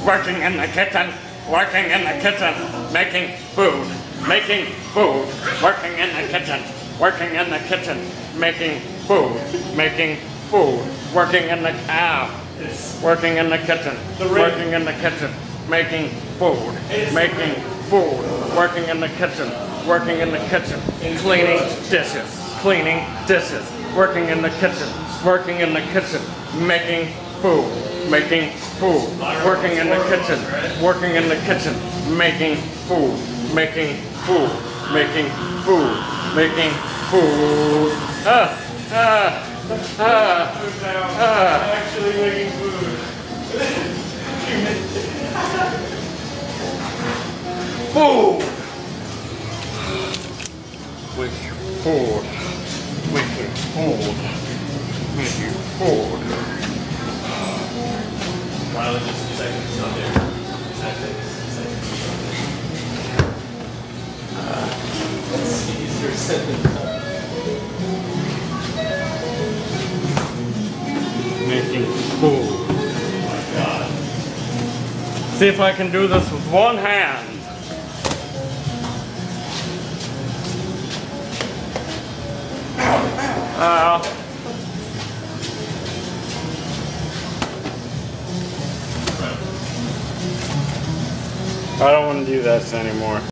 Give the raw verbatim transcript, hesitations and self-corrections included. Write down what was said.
working in the kitchen, working in the kitchen, making food, making food, working in the kitchen, working in the kitchen, making food, making food, working in the ow, working in the kitchen, working in the kitchen, making food, making food, working in the kitchen, working in the kitchen, cleaning dishes, cleaning dishes, working in the kitchen, working in the kitchen, making food, making food, working in the kitchen, working in the kitchen, making food, making food, making food, making food. Ah, ah, ah, ah. Actually making food. Food. With food, with food, with food. Finally, just two seconds. Not there. That's it. Let's see. Easier said than done. Making food. Oh my God. See if I can do this with one hand. Uh, I don't want to do this anymore.